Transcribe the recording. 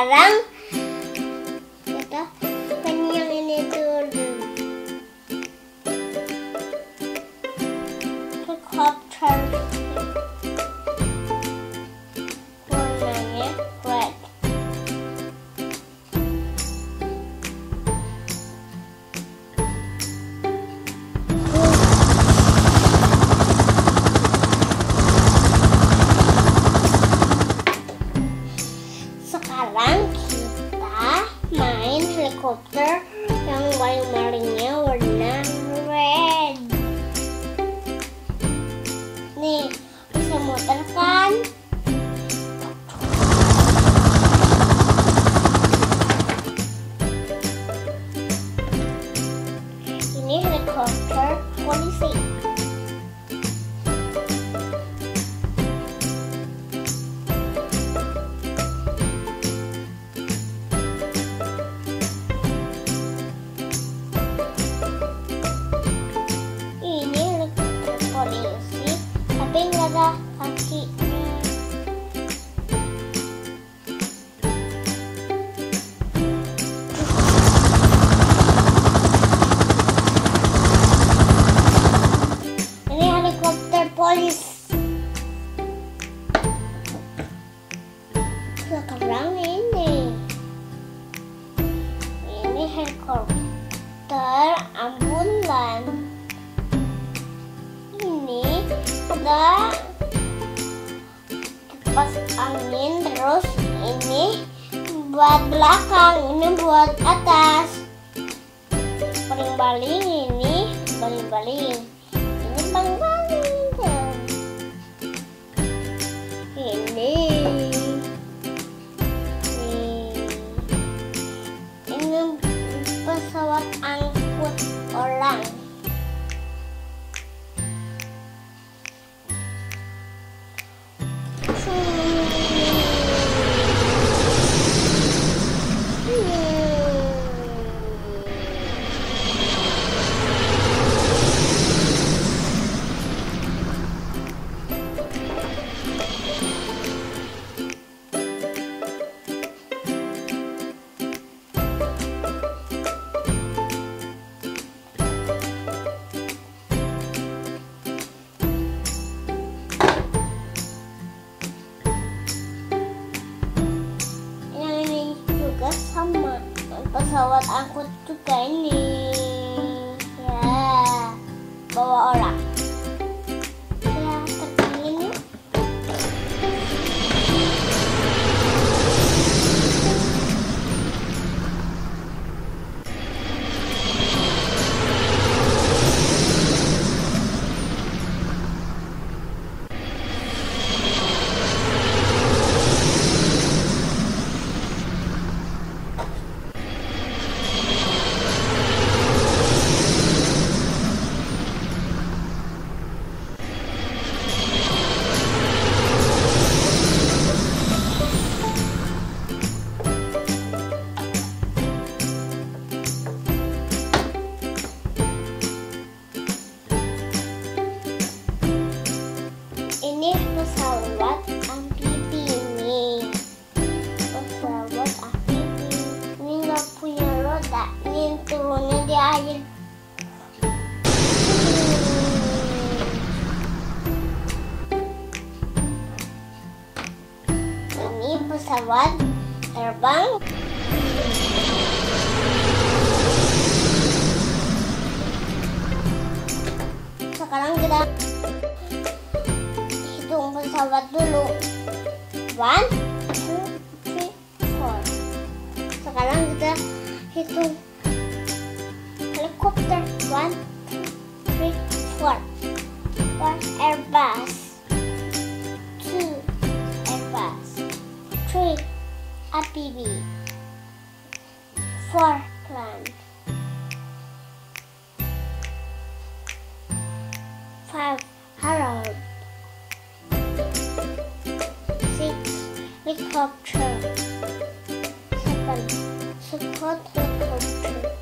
Sekarang kita pengen yang ini dulu. Helicopter warnanya red. Sekarang kita main helikopter yang maling-malingnya warna red. Nih, bisa muter kan? Ini helikopter polisi. Tapi nggak ada kakinya. Ini helikopter polis. Sekarang ini helikopter ambulan. Ini ada kipas angin, terus ini buat belakang, ini buat atas. Baling-baling, ini baling-baling, ini baling-baling. Ini pesawat angkut orang. Sama pesawat angkut juga ini, ya, bawa orang. Ya, terbangin yuk. Ini pesawat amfibi nih, pesawat amfibi. Ini nggak punya roda, ini turunnya di air. Ini pesawat terbang. Sekarang kita hitung pesawat dulu. 1, 2, 3, 4. Sekarang kita hitung helikopter. 1, 2, 3, 4. 1 Airbus, 2 Airbus, 3 amfibi, 4 plane, 5 Harald, 6 helicopter, 7 support helicopter,